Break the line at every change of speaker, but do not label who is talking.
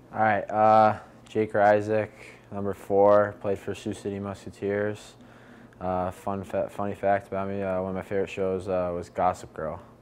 All right, Jake Ryczek, number 4, played for Sioux City Musketeers. Funny fact about me, one of my favorite shows was Gossip Girl.